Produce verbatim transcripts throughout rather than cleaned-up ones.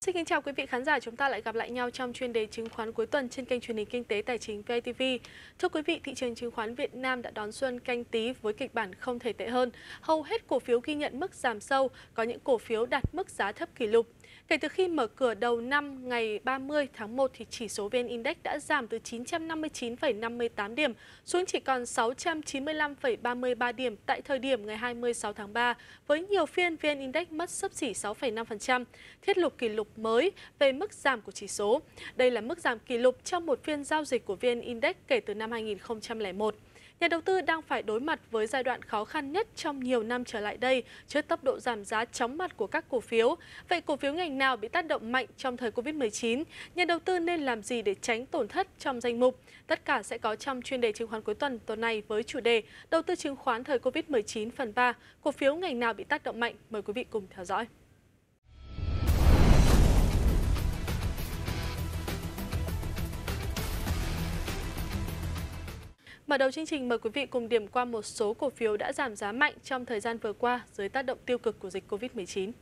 Xin kính chào quý vị khán giả, chúng ta lại gặp lại nhau trong chuyên đề chứng khoán cuối tuần trên kênh truyền hình Kinh tế Tài chính vê a tê vê. Thưa quý vị, thị trường chứng khoán Việt Nam đã đón xuân Canh Tý với kịch bản không thể tệ hơn. Hầu hết cổ phiếu ghi nhận mức giảm sâu, có những cổ phiếu đạt mức giá thấp kỷ lục. Kể từ khi mở cửa đầu năm ngày ba mươi tháng một thì chỉ số vê en Index đã giảm từ chín trăm năm mươi chín phẩy năm mươi tám điểm xuống chỉ còn sáu trăm chín mươi lăm phẩy ba mươi ba điểm tại thời điểm ngày hai mươi sáu tháng ba, với nhiều phiên vê en Index mất xấp xỉ sáu phẩy năm phần trăm, thiết lập kỷ lục mới về mức giảm của chỉ số. Đây là mức giảm kỷ lục trong một phiên giao dịch của vê en Index kể từ năm hai nghìn không trăm lẻ một. Nhà đầu tư đang phải đối mặt với giai đoạn khó khăn nhất trong nhiều năm trở lại đây trước tốc độ giảm giá chóng mặt của các cổ phiếu. Vậy cổ phiếu ngành nào bị tác động mạnh trong thời Covid mười chín? Nhà đầu tư nên làm gì để tránh tổn thất trong danh mục? Tất cả sẽ có trong chuyên đề chứng khoán cuối tuần tuần này với chủ đề Đầu tư chứng khoán thời Covid mười chín phần ba, cổ phiếu ngành nào bị tác động mạnh? Mời quý vị cùng theo dõi. Mở đầu chương trình, mời quý vị cùng điểm qua một số cổ phiếu đã giảm giá mạnh trong thời gian vừa qua dưới tác động tiêu cực của dịch Covid mười chín.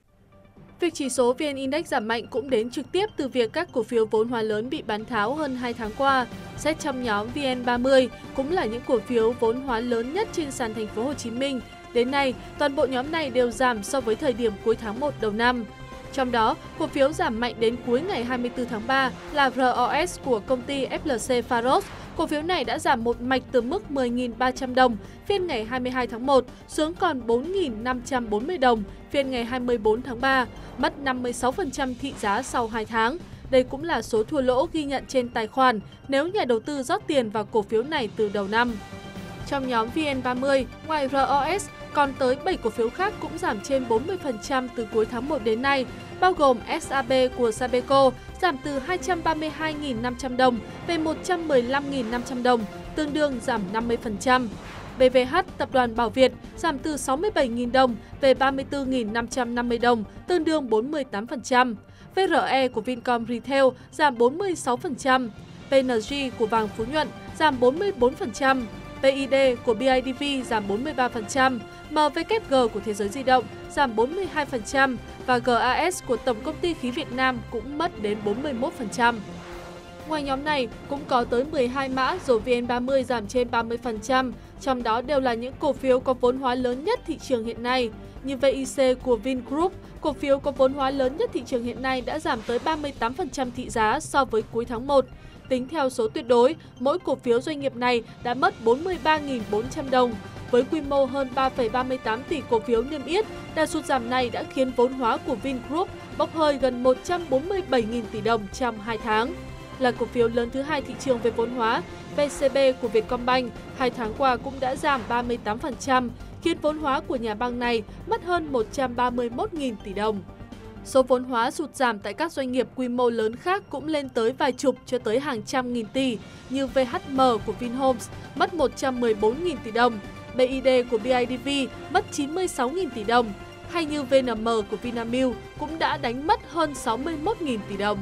Việc chỉ số vê en Index giảm mạnh cũng đến trực tiếp từ việc các cổ phiếu vốn hóa lớn bị bán tháo hơn hai tháng qua. Xét trong nhóm vê en ba mươi cũng là những cổ phiếu vốn hóa lớn nhất trên sàn thành phố Hồ Chí Minh. Đến nay, toàn bộ nhóm này đều giảm so với thời điểm cuối tháng một đầu năm. Trong đó, cổ phiếu giảm mạnh đến cuối ngày hai mươi tư tháng ba là rờ o ét của công ty ép lờ xê Pharos. Cổ phiếu này đã giảm một mạch từ mức mười nghìn ba trăm đồng phiên ngày hai mươi hai tháng một xuống còn bốn nghìn năm trăm bốn mươi đồng phiên ngày hai mươi tư tháng ba, mất năm mươi sáu phần trăm thị giá sau hai tháng. Đây cũng là số thua lỗ ghi nhận trên tài khoản nếu nhà đầu tư rót tiền vào cổ phiếu này từ đầu năm. Trong nhóm vê en ba mươi, ngoài rờ o ét, còn tới bảy cổ phiếu khác cũng giảm trên bốn mươi phần trăm từ cuối tháng một đến nay, bao gồm ét a bê của Sabeco giảm từ hai trăm ba mươi hai nghìn năm trăm đồng về một trăm mười lăm nghìn năm trăm đồng, tương đương giảm năm mươi phần trăm. bê vê hát Tập đoàn Bảo Việt giảm từ sáu mươi bảy nghìn đồng về ba mươi tư nghìn năm trăm năm mươi đồng, tương đương bốn mươi tám phần trăm. vê rờ e của Vincom Retail giảm bốn mươi sáu phần trăm. pê en giê của Vàng Phú Nhuận giảm bốn mươi tư phần trăm. pê i đê của bê i đê vê giảm bốn mươi ba phần trăm, em vê kép giê của Thế giới di động giảm bốn mươi hai phần trăm và giê a ét của Tổng công ty khí Việt Nam cũng mất đến bốn mươi mốt phần trăm. Ngoài nhóm này, cũng có tới mười hai mã rồi vê en ba mươi giảm trên ba mươi phần trăm, trong đó đều là những cổ phiếu có vốn hóa lớn nhất thị trường hiện nay. Như vê i xê của Vingroup, cổ phiếu có vốn hóa lớn nhất thị trường hiện nay đã giảm tới ba mươi tám phần trăm thị giá so với cuối tháng một. Tính theo số tuyệt đối, mỗi cổ phiếu doanh nghiệp này đã mất bốn mươi ba nghìn bốn trăm đồng. Với quy mô hơn ba phẩy ba mươi tám tỷ cổ phiếu niêm yết, đà sụt giảm này đã khiến vốn hóa của Vingroup bốc hơi gần một trăm bốn mươi bảy nghìn tỷ đồng trong hai tháng. Là cổ phiếu lớn thứ hai thị trường về vốn hóa, vê xê bê của Vietcombank hai tháng qua cũng đã giảm ba mươi tám phần trăm, khiến vốn hóa của nhà băng này mất hơn một trăm ba mươi mốt nghìn tỷ đồng. Số vốn hóa sụt giảm tại các doanh nghiệp quy mô lớn khác cũng lên tới vài chục cho tới hàng trăm nghìn tỷ, như vê hát em của Vinhomes mất một trăm mười bốn nghìn tỷ đồng, bê i đê của bê i đê vê mất chín mươi sáu nghìn tỷ đồng, hay như vê en em của Vinamilk cũng đã đánh mất hơn sáu mươi mốt nghìn tỷ đồng.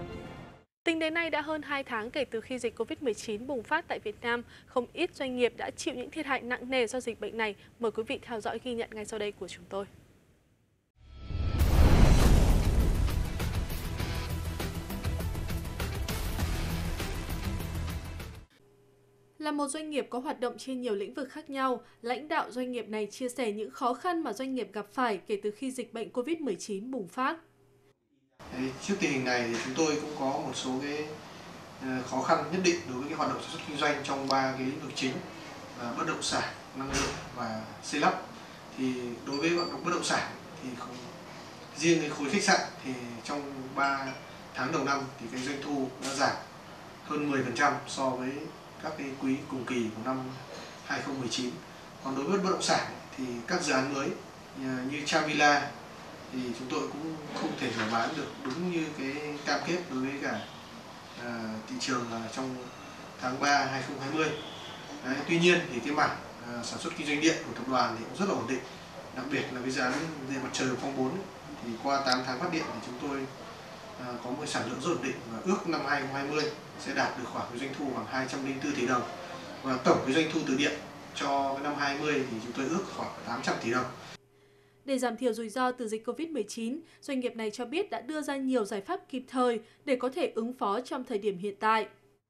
Tính đến nay đã hơn hai tháng kể từ khi dịch Covid mười chín bùng phát tại Việt Nam, không ít doanh nghiệp đã chịu những thiệt hại nặng nề do dịch bệnh này. Mời quý vị theo dõi ghi nhận ngay sau đây của chúng tôi. Là một doanh nghiệp có hoạt động trên nhiều lĩnh vực khác nhau, lãnh đạo doanh nghiệp này chia sẻ những khó khăn mà doanh nghiệp gặp phải kể từ khi dịch bệnh Covid mười chín bùng phát. Trước tình hình này thì chúng tôi cũng có một số cái khó khăn nhất định đối với cái hoạt động sản xuất kinh doanh trong ba cái lĩnh vực chính là bất động sản, năng lượng và xây lắp. Thì đối với hoạt động bất động sản thì không, riêng cái khối khách sạn thì trong ba tháng đầu năm thì cái doanh thu đã giảm hơn mười phần trăm so với các cái quý cùng kỳ của năm hai nghìn không trăm mười chín. Còn đối với bất động sản thì các dự án mới như Chavila thì chúng tôi cũng không thể mở bán được đúng như cái cam kết đối với cả à, thị trường trong tháng ba hai nghìn không trăm hai mươi. Đấy, tuy nhiên thì cái mảng à, sản xuất kinh doanh điện của tập đoàn thì cũng rất là ổn định, đặc biệt là cái dự án điện mặt trời Phong bốn thì qua tám tháng phát điện thì chúng tôi à, có một sản lượng rất ổn định và ước năm hai nghìn không trăm hai mươi sẽ đạt được khoảng cái doanh thu khoảng hai trăm lẻ bốn tỷ đồng, và tổng cái doanh thu từ điện cho năm hai mươi thì chúng tôi ước khoảng tám trăm tỷ đồng. Để giảm thiểu rủi ro từ dịch Covid mười chín, doanh nghiệp này cho biết đã đưa ra nhiều giải pháp kịp thời để có thể ứng phó trong thời điểm hiện tại.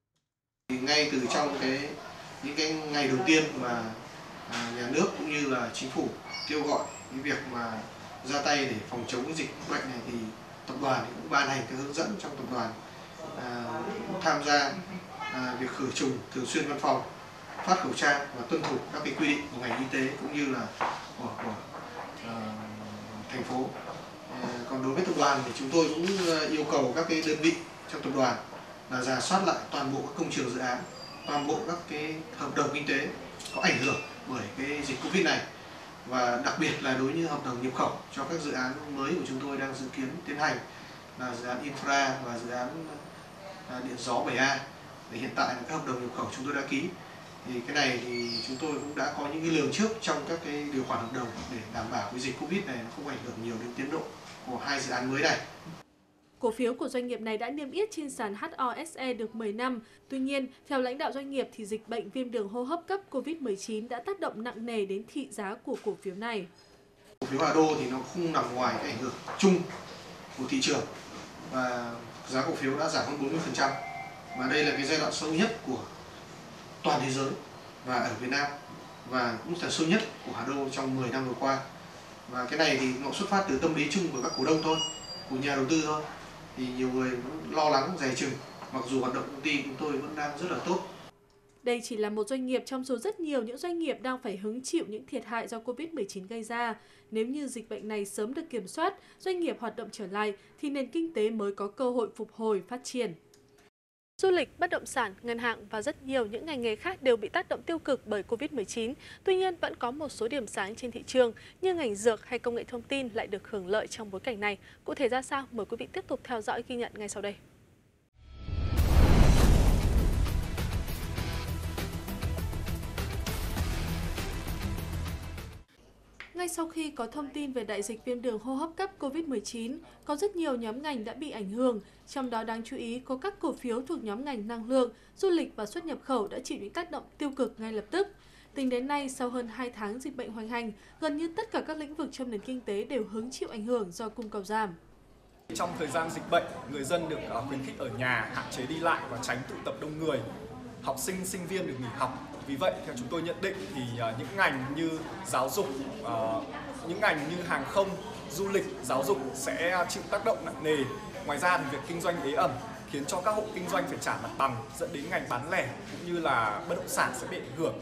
Ngay từ trong cái những cái ngày đầu tiên mà à, nhà nước cũng như là chính phủ kêu gọi cái việc mà ra tay để phòng chống cái dịch bệnh này thì tập đoàn cũng ban hành cái hướng dẫn trong tập đoàn à, tham gia à, việc khử trùng thường xuyên văn phòng, phát khẩu trang và tuân thủ các cái quy định của ngành y tế cũng như là của, của à, thành phố. À, còn đối với tập đoàn thì chúng tôi cũng yêu cầu các cái đơn vị trong tập đoàn là rà soát lại toàn bộ các công trường dự án, toàn bộ các cái hợp đồng kinh tế có ảnh hưởng bởi cái dịch Covid này, và đặc biệt là đối với hợp đồng nhập khẩu cho các dự án mới của chúng tôi đang dự kiến tiến hành là dự án Infra và dự án điện gió bảy A. Thì hiện tại là các hợp đồng nhập khẩu chúng tôi đã ký. Thì cái này thì chúng tôi cũng đã có những cái lường trước trong các cái điều khoản hợp đồng để đảm bảo cái dịch Covid này không ảnh hưởng nhiều đến tiến độ của hai dự án mới này. Cổ phiếu của doanh nghiệp này đã niêm yết trên sàn hát o ét e được mười năm. Tuy nhiên, theo lãnh đạo doanh nghiệp thì dịch bệnh viêm đường hô hấp cấp Covid mười chín đã tác động nặng nề đến thị giá của cổ phiếu này. Cổ phiếu Hà Đô thì nó không nằm ngoài cái ảnh hưởng chung của thị trường và giá cổ phiếu đã giảm hơn bốn mươi phần trăm. Và đây là cái giai đoạn sâu nhất của toàn thế giới và ở Việt Nam, và cũng là sâu nhất của Hà Đô trong mười năm vừa qua. Và cái này thì nó xuất phát từ tâm lý chung của các cổ đông thôi, của nhà đầu tư thôi. Thì nhiều người vẫn lo lắng dè chừng, mặc dù hoạt động công ty chúng tôi vẫn đang rất là tốt. Đây chỉ là một doanh nghiệp trong số rất nhiều những doanh nghiệp đang phải hứng chịu những thiệt hại do Covid mười chín gây ra. Nếu như dịch bệnh này sớm được kiểm soát, doanh nghiệp hoạt động trở lại thì nền kinh tế mới có cơ hội phục hồi phát triển. Du lịch, bất động sản, ngân hàng và rất nhiều những ngành nghề khác đều bị tác động tiêu cực bởi Covid mười chín. Tuy nhiên, vẫn có một số điểm sáng trên thị trường như ngành dược hay công nghệ thông tin lại được hưởng lợi trong bối cảnh này. Cụ thể ra sao? Mời quý vị tiếp tục theo dõi ghi nhận ngay sau đây. Ngay sau khi có thông tin về đại dịch viêm đường hô hấp cấp Covid mười chín, có rất nhiều nhóm ngành đã bị ảnh hưởng, trong đó đáng chú ý có các cổ phiếu thuộc nhóm ngành năng lượng, du lịch và xuất nhập khẩu đã chịu những tác động tiêu cực ngay lập tức. Tính đến nay, sau hơn hai tháng dịch bệnh hoành hành, gần như tất cả các lĩnh vực trong nền kinh tế đều hứng chịu ảnh hưởng do cung cầu giảm. Trong thời gian dịch bệnh, người dân được khuyến khích ở nhà, hạn chế đi lại và tránh tụ tập đông người. Học sinh, sinh viên được nghỉ học. Vì vậy, theo chúng tôi nhận định thì những ngành như giáo dục, những ngành như hàng không, du lịch, giáo dục sẽ chịu tác động nặng nề. Ngoài ra thì việc kinh doanh ế ẩm khiến cho các hộ kinh doanh phải trả mặt bằng, dẫn đến ngành bán lẻ cũng như là bất động sản sẽ bị ảnh hưởng.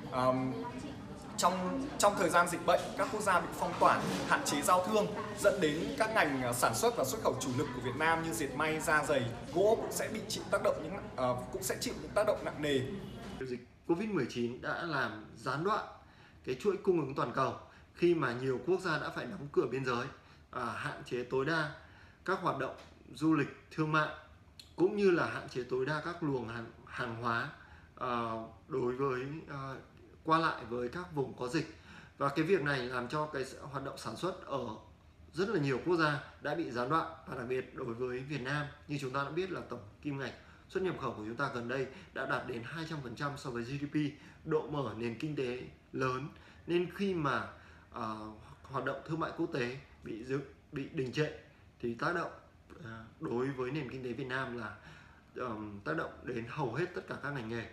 Trong, trong thời gian dịch bệnh, các quốc gia bị phong tỏa, hạn chế giao thương, dẫn đến các ngành sản xuất và xuất khẩu chủ lực của Việt Nam như dệt may, da giày, gỗ cũng sẽ bị chịu tác động những uh, cũng sẽ chịu những tác động nặng nề. Dịch Covid mười chín đã làm gián đoạn cái chuỗi cung ứng toàn cầu khi mà nhiều quốc gia đã phải đóng cửa biên giới, à, hạn chế tối đa các hoạt động du lịch, thương mại cũng như là hạn chế tối đa các luồng hàng, hàng hóa à, đối với à, qua lại với các vùng có dịch. Và cái việc này làm cho cái hoạt động sản xuất ở rất là nhiều quốc gia đã bị gián đoạn, và đặc biệt đối với Việt Nam, như chúng ta đã biết là tổng kim ngạch xuất nhập khẩu của chúng ta gần đây đã đạt đến hai trăm phần trăm so với giê đê pê, độ mở nền kinh tế lớn, nên khi mà uh, hoạt động thương mại quốc tế bị dự, bị đình trệ thì tác động uh, đối với nền kinh tế Việt Nam là um, tác động đến hầu hết tất cả các ngành nghề.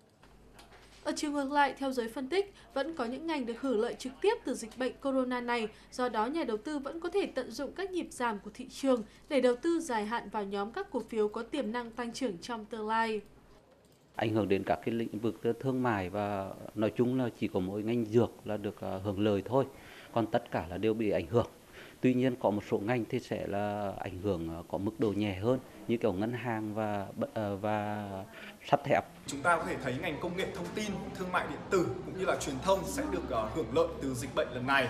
Ở chiều ngược lại, theo giới phân tích, vẫn có những ngành được hưởng lợi trực tiếp từ dịch bệnh corona này, do đó nhà đầu tư vẫn có thể tận dụng các nhịp giảm của thị trường để đầu tư dài hạn vào nhóm các cổ phiếu có tiềm năng tăng trưởng trong tương lai. Ảnh hưởng đến các cái lĩnh vực thương mại và nói chung là chỉ có mỗi ngành dược là được hưởng lợi thôi, còn tất cả là đều bị ảnh hưởng. Tuy nhiên có một số ngành thì sẽ là ảnh hưởng có mức độ nhẹ hơn, như kiểu ngân hàng và và sắt thép. Chúng ta có thể thấy ngành công nghệ thông tin, thương mại điện tử cũng như là truyền thông sẽ được hưởng lợi từ dịch bệnh lần này.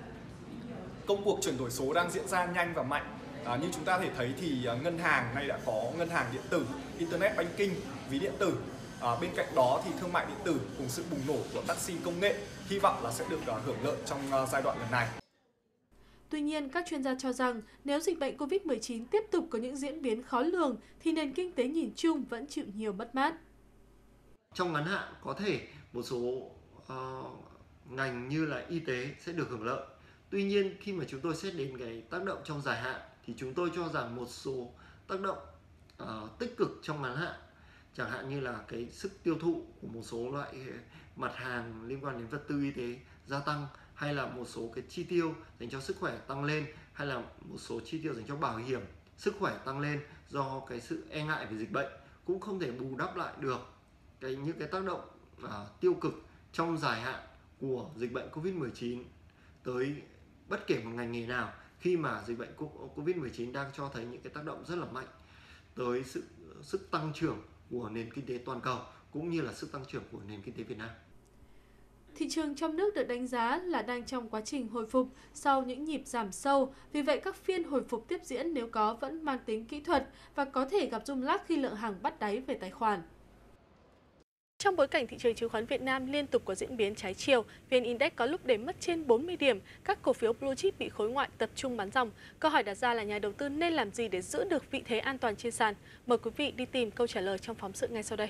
Công cuộc chuyển đổi số đang diễn ra nhanh và mạnh. À, như chúng ta có thể thấy thì ngân hàng nay đã có ngân hàng điện tử, internet banking, ví điện tử. À, bên cạnh đó thì thương mại điện tử cùng sự bùng nổ của taxi công nghệ hy vọng là sẽ được hưởng lợi trong giai đoạn lần này. Tuy nhiên, các chuyên gia cho rằng nếu dịch bệnh Covid mười chín tiếp tục có những diễn biến khó lường thì nền kinh tế nhìn chung vẫn chịu nhiều mất mát. Trong ngắn hạn có thể một số uh, ngành như là y tế sẽ được hưởng lợi. Tuy nhiên khi mà chúng tôi xét đến cái tác động trong dài hạn thì chúng tôi cho rằng một số tác động uh, tích cực trong ngắn hạn, chẳng hạn như là cái sức tiêu thụ của một số loại mặt hàng liên quan đến vật tư y tế gia tăng, hay là một số cái chi tiêu dành cho sức khỏe tăng lên, hay là một số chi tiêu dành cho bảo hiểm sức khỏe tăng lên do cái sự e ngại về dịch bệnh, cũng không thể bù đắp lại được cái những cái tác động uh, tiêu cực trong dài hạn của dịch bệnh Covid mười chín tới bất kể một ngành nghề nào, khi mà dịch bệnh Covid mười chín đang cho thấy những cái tác động rất là mạnh tới sự sức tăng trưởng của nền kinh tế toàn cầu cũng như là sức tăng trưởng của nền kinh tế Việt Nam. Thị trường trong nước được đánh giá là đang trong quá trình hồi phục sau những nhịp giảm sâu, vì vậy các phiên hồi phục tiếp diễn nếu có vẫn mang tính kỹ thuật và có thể gặp rung lắc khi lượng hàng bắt đáy về tài khoản. Trong bối cảnh thị trường chứng khoán Việt Nam liên tục có diễn biến trái chiều, vê en Index có lúc để mất trên bốn mươi điểm, các cổ phiếu blue chip bị khối ngoại tập trung bán dòng. Câu hỏi đặt ra là nhà đầu tư nên làm gì để giữ được vị thế an toàn trên sàn? Mời quý vị đi tìm câu trả lời trong phóng sự ngay sau đây.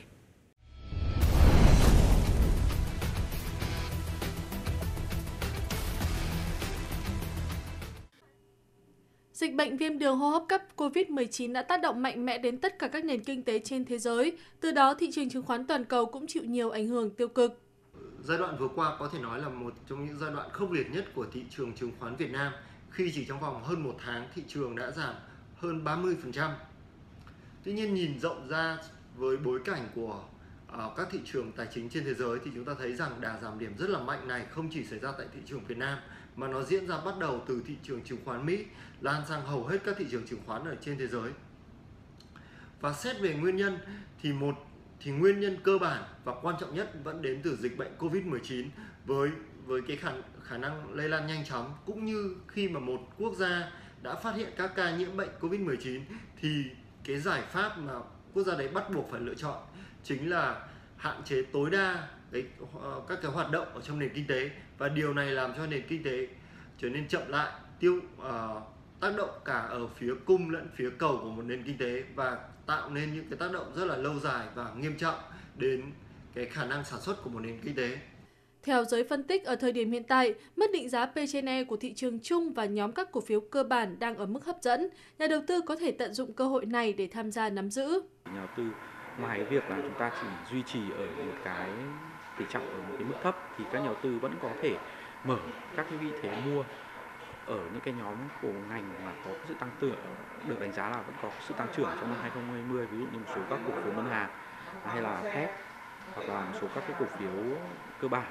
Dịch bệnh viêm đường hô hấp cấp Covid mười chín đã tác động mạnh mẽ đến tất cả các nền kinh tế trên thế giới. Từ đó, thị trường chứng khoán toàn cầu cũng chịu nhiều ảnh hưởng tiêu cực. Giai đoạn vừa qua có thể nói là một trong những giai đoạn khốc liệt nhất của thị trường chứng khoán Việt Nam, khi chỉ trong vòng hơn một tháng thị trường đã giảm hơn ba mươi phần trăm. Tuy nhiên, nhìn rộng ra với bối cảnh của uh, các thị trường tài chính trên thế giới thì chúng ta thấy rằng đà giảm điểm rất là mạnh này không chỉ xảy ra tại thị trường Việt Nam, mà nó diễn ra bắt đầu từ thị trường chứng khoán Mỹ, lan sang hầu hết các thị trường chứng khoán ở trên thế giới. Và xét về nguyên nhân thì một thì nguyên nhân cơ bản và quan trọng nhất vẫn đến từ dịch bệnh Covid mười chín, với với cái khả, khả năng lây lan nhanh chóng, cũng như khi mà một quốc gia đã phát hiện các ca nhiễm bệnh Covid mười chín thì cái giải pháp mà quốc gia đấy bắt buộc phải lựa chọn chính là hạn chế tối đa cái, các cái hoạt động ở trong nền kinh tế, và điều này làm cho nền kinh tế trở nên chậm lại, tiêu uh, tác động cả ở phía cung lẫn phía cầu của một nền kinh tế, và tạo nên những cái tác động rất là lâu dài và nghiêm trọng đến cái khả năng sản xuất của một nền kinh tế. Theo giới phân tích, ở thời điểm hiện tại, mức định giá P trên E của thị trường chung và nhóm các cổ phiếu cơ bản đang ở mức hấp dẫn. Nhà đầu tư có thể tận dụng cơ hội này để tham gia nắm giữ. Nhà đầu tư ngoài việc là chúng ta chỉ duy trì ở một cái tỷ trọng ở một cái mức thấp, thì các nhà đầu tư vẫn có thể mở các cái vị thế mua ở những cái nhóm cổ ngành mà có sự tăng trưởng, được đánh giá là vẫn có sự tăng trưởng trong năm hai không hai không, ví dụ như một số các cổ phiếu ngân hàng hay là thép, hoặc là một số các cái cổ phiếu cơ bản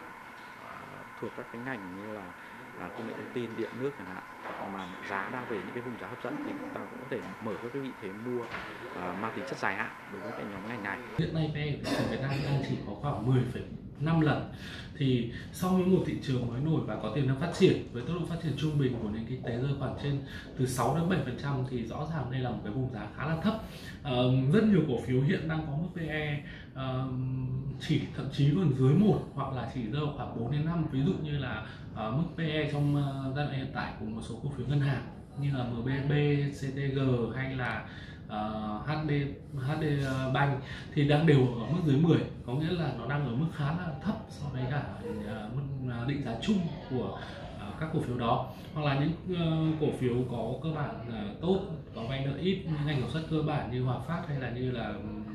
thuộc các cái ngành như là, là công nghệ thông tin, điện nước chẳng hạn, mà giá đang về những cái vùng giá hấp dẫn thì chúng ta cũng có thể mở các cái vị thế mua uh, mang tính chất dài hạn đối với cái nhóm ngành này. Hiện nay P E của thị trường Việt Nam đang chỉ có khoảng mười phẩy năm lần, thì sau những một thị trường mới nổi và có tiềm năng phát triển với tốc độ phát triển trung bình của nền kinh tế rơi khoảng trên từ sáu đến bảy phần trăm thì rõ ràng đây là một cái vùng giá khá là thấp. Uh, rất nhiều cổ phiếu hiện đang có mức P E uh, chỉ thậm chí còn dưới một hoặc là chỉ rơi khoảng bốn đến năm, ví dụ như là uh, mức P E trong uh, giai đoạn hiện tại của một số cổ phiếu ngân hàng như là M B B, C T G hay là uh, H D H D Bank thì đang đều ở mức dưới mười, có nghĩa là nó đang ở mức khá là thấp so với cả uh, mức định giá chung của uh, các cổ phiếu đó. Hoặc là những uh, cổ phiếu có cơ bản uh, tốt, có vay nợ ít, những ngành sản xuất cơ bản như Hòa Phát hay là như là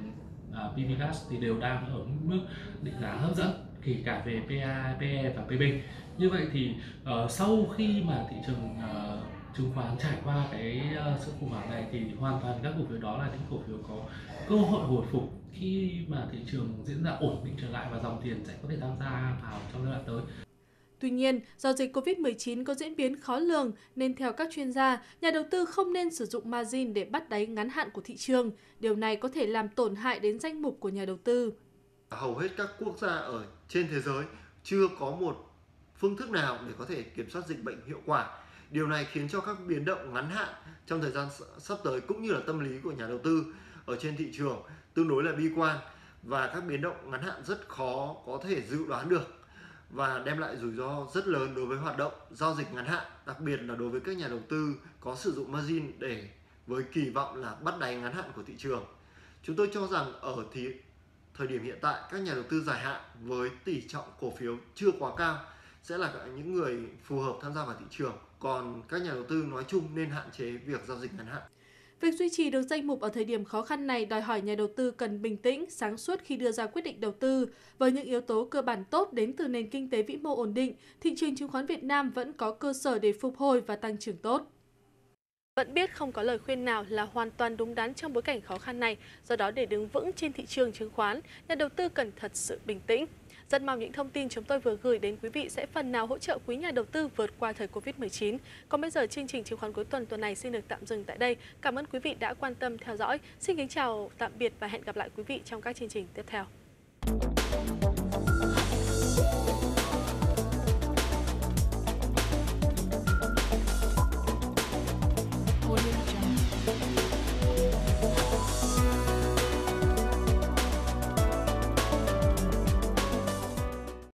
uh, pê vê Gas thì đều đang ở mức định giá hấp dẫn, kể cả về P A, P E và P B. Như vậy thì uh, sau khi mà thị trường uh, chứng khoán trải qua cái uh, sự khủng hoảng này thì hoàn toàn các cổ phiếu đó là những cổ phiếu có cơ hội hồi phục khi mà thị trường diễn ra ổn định trở lại và dòng tiền sẽ có thể tham gia vào trong giai đoạn tới. Tuy nhiên, do dịch Covid mười chín có diễn biến khó lường nên theo các chuyên gia, nhà đầu tư không nên sử dụng margin để bắt đáy ngắn hạn của thị trường. Điều này có thể làm tổn hại đến danh mục của nhà đầu tư. Hầu hết các quốc gia ở trên thế giới chưa có một phương thức nào để có thể kiểm soát dịch bệnh hiệu quả. Điều này khiến cho các biến động ngắn hạn trong thời gian sắp tới cũng như là tâm lý của nhà đầu tư ở trên thị trường tương đối là bi quan, và các biến động ngắn hạn rất khó có thể dự đoán được và đem lại rủi ro rất lớn đối với hoạt động giao dịch ngắn hạn, đặc biệt là đối với các nhà đầu tư có sử dụng margin để với kỳ vọng là bắt đáy ngắn hạn của thị trường. Chúng tôi cho rằng ở thì thời điểm hiện tại các nhà đầu tư dài hạn với tỷ trọng cổ phiếu chưa quá cao sẽ là những người phù hợp tham gia vào thị trường. Còn các nhà đầu tư nói chung nên hạn chế việc giao dịch ngắn hạn. Việc duy trì được danh mục ở thời điểm khó khăn này đòi hỏi nhà đầu tư cần bình tĩnh, sáng suốt khi đưa ra quyết định đầu tư. Với những yếu tố cơ bản tốt đến từ nền kinh tế vĩ mô ổn định, thị trường chứng khoán Việt Nam vẫn có cơ sở để phục hồi và tăng trưởng tốt. Vẫn biết không có lời khuyên nào là hoàn toàn đúng đắn trong bối cảnh khó khăn này, do đó để đứng vững trên thị trường chứng khoán, nhà đầu tư cần thật sự bình tĩnh. Rất mong những thông tin chúng tôi vừa gửi đến quý vị sẽ phần nào hỗ trợ quý nhà đầu tư vượt qua thời Covid mười chín. Còn bây giờ chương trình chứng khoán cuối tuần tuần này xin được tạm dừng tại đây. Cảm ơn quý vị đã quan tâm theo dõi. Xin kính chào, tạm biệt và hẹn gặp lại quý vị trong các chương trình tiếp theo.